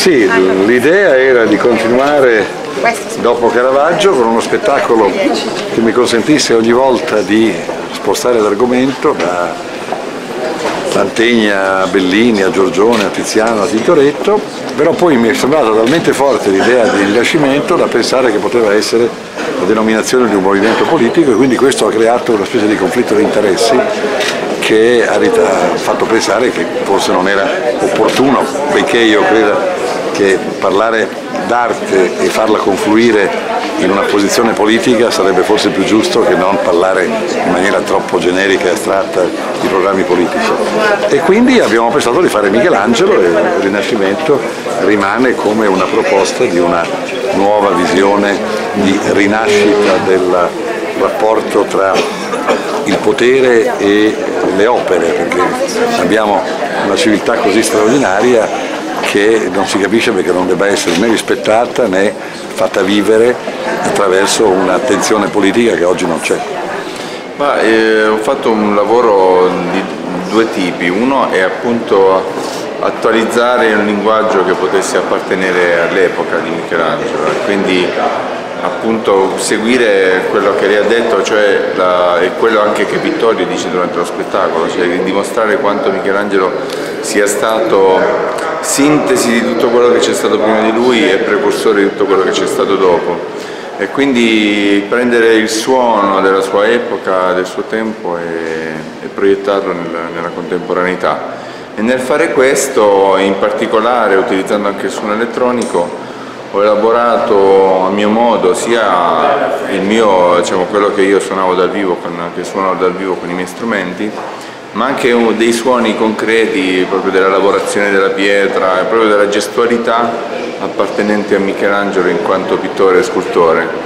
Sì, l'idea era di continuare dopo Caravaggio con uno spettacolo che mi consentisse ogni volta di spostare l'argomento da Mantegna a Bellini, a Giorgione, a Tiziano, a Tintoretto, però poi mi è sembrata talmente forte l'idea di Rinascimento da pensare che poteva essere la denominazione di un movimento politico, e quindi questo ha creato una specie di conflitto di interessi che ha fatto pensare che forse non era opportuno, benché io creda che parlare d'arte e farla confluire in una posizione politica sarebbe forse più giusto che non parlare in maniera troppo generica e astratta di programmi politici. E quindi abbiamo pensato di fare Michelangelo, e il Rinascimento rimane come una proposta di una nuova visione di rinascita del rapporto tra il potere e le opere, perché abbiamo una civiltà così straordinaria che non si capisce perché non debba essere né rispettata né fatta vivere attraverso un'attenzione politica che oggi non c'è. Ho fatto un lavoro di due tipi. Uno è appunto attualizzare un linguaggio che potesse appartenere all'epoca di Michelangelo, e quindi appunto seguire quello che lei ha detto, cioè e quello anche che Vittorio dice durante lo spettacolo, cioè dimostrare quanto Michelangelo sia stato sintesi di tutto quello che c'è stato prima di lui e precursore di tutto quello che c'è stato dopo, e quindi prendere il suono della sua epoca, del suo tempo, e proiettarlo nella contemporaneità. E nel fare questo, in particolare utilizzando anche il suono elettronico, ho elaborato a mio modo sia quello che io suonavo dal vivo, che suono dal vivo con i miei strumenti, ma anche dei suoni concreti proprio della lavorazione della pietra e proprio della gestualità appartenente a Michelangelo in quanto pittore e scultore.